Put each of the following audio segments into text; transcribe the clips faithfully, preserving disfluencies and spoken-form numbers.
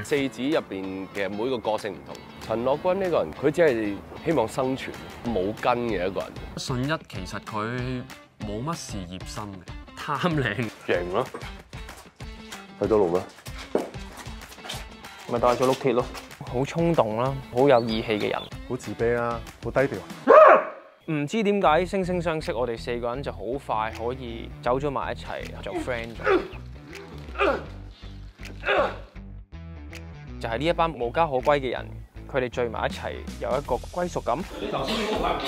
四子入邊嘅每個角色唔同。陳樂君呢個人，佢只係希望生存，冇根嘅一個人。 信一其實佢冇乜事業心嘅，貪靚型咯。 去到路咩？ 咪帶咗碌鐵咯。好衝動啦，好有義氣嘅人。 好自卑啦，好低調。 唔知點解惺惺相惜，我哋四個人就好快可以走咗埋一齊做 friend 咗。就係呢一班無家可歸嘅人，佢哋聚埋一齊，有一個歸屬感。你頭先嗰塊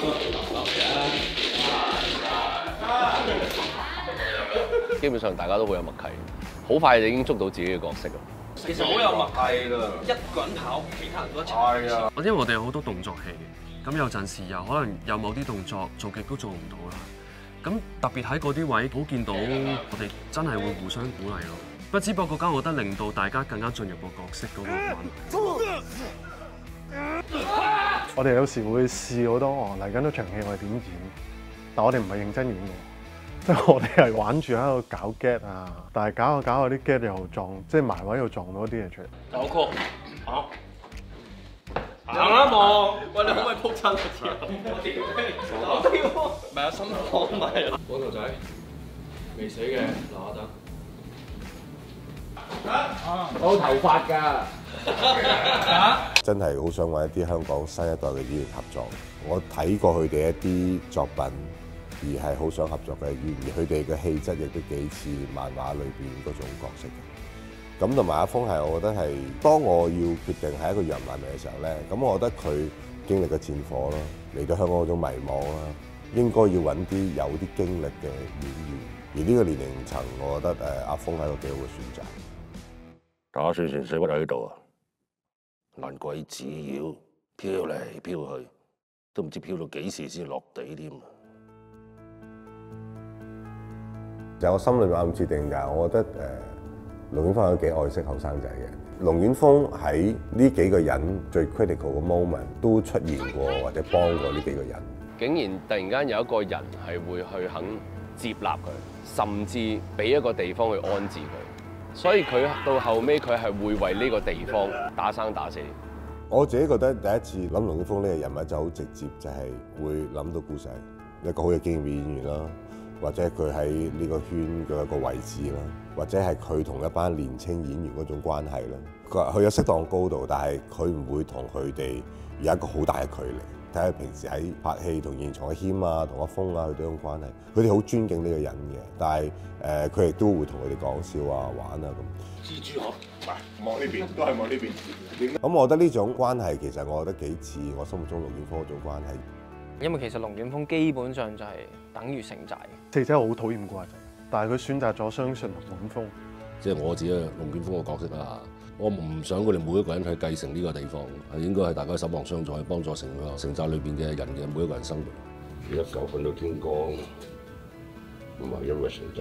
嘅，基本上大家都好有默契，好快就已經捉到自己嘅角色啦。 其實好有默契㗎，一個人跑，其他人都一齊。係啊， 因為我哋有好多動作戲嘅，咁有陣時又可能有某啲動作做極都做唔到啦。咁特別喺嗰啲位，好見到我哋真係會互相鼓勵咯。不知不覺間，我覺得令到大家更加進入個角色嗰個關係。 我哋有時會試好多哦，嚟緊嗰場戲我哋點演，但我哋唔係認真演嘅。即係我哋係玩住喺度搞 get 啊，但係搞下搞下啲 get 又撞，即係埋位又撞到啲嘢出嚟。 有曲，好，行啦望，喂你可唔可以撲親我條？我屌，唔係啊心慌唔係啊。光頭仔未死嘅，嗱我等。我有頭髮㗎。 真係好想揾一啲香港新一代嘅演員合作。我睇過佢哋一啲作品。而係好想合作嘅演員，而佢哋嘅氣質亦都幾似漫畫裏邊嗰種角色嘅。咁同埋阿峰係，我覺得係當我要決定係一個洋漫迷嘅時候咧，咁我覺得佢經歷嘅戰火啦，嚟到香港嗰種迷茫啦，應該要揾啲有啲經歷嘅演員。而呢個年齡層，我覺得誒阿峰係一個幾好嘅選擇。 打算成死屈喺度啊！爛鬼紙鷂飄嚟飄去，都唔知飄到幾時先落地添。 就我心裏面暗設定㗎，我覺得誒龍捲風有幾愛惜後生仔嘅。龍捲風喺呢幾個人最 critical 嘅 moment 都出現過或者幫過呢幾個人。 竟然突然間有一個人係會去肯接納佢，甚至俾一個地方去安置佢，所以佢到後尾，佢係會為呢個地方打生打死。 我自己覺得第一次諗龍捲風呢個人物就好直接，就係會諗到故仔，一個好有經驗嘅演員啦。或者佢喺呢個圈嘅一個位置啦，或者係佢同一班年青演員嗰種關係啦。佢佢有適當高度，但係佢唔會同佢哋有一個好大嘅距離。睇下平時喺拍戲同現場嘅謙啊、同阿峰啊佢哋嗰種關係，佢哋好尊敬呢個人嘅。但係誒，佢亦都會同佢哋講笑啊、玩啊咁。 蜘蛛俠，唔係望呢邊，都係望呢邊。 咁我覺得呢種關係其實我覺得幾似我心目中龍捲風嗰種關係。 因為其實龍捲風基本上就係等於城寨。 四仔好討厭古惑仔，但係佢選擇咗相信龍捲風。 即係我自己龍捲風嘅角色啦，我唔想佢哋每一個人去繼承呢個地方，係應該係大家守望相助，幫助成個城寨裏邊嘅人嘅每一個人生活。一覺瞓到天光，唔係因為城寨，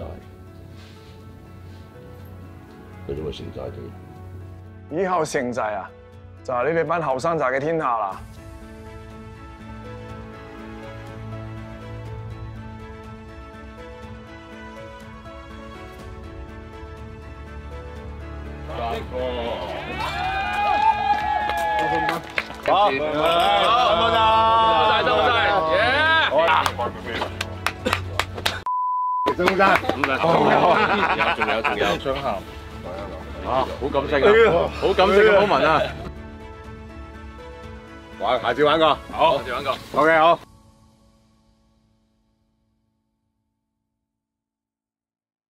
係因為城寨啫。 以後城寨啊，就係你哋班後生仔嘅天下啦。 好，辛苦晒，辛苦晒，耶！好啦，辛苦晒，唔該，仲有仲有，雙喊，啊，好感性啊，好感性嘅 moment啊！玩，下次玩過，好，下次玩過，OK，好。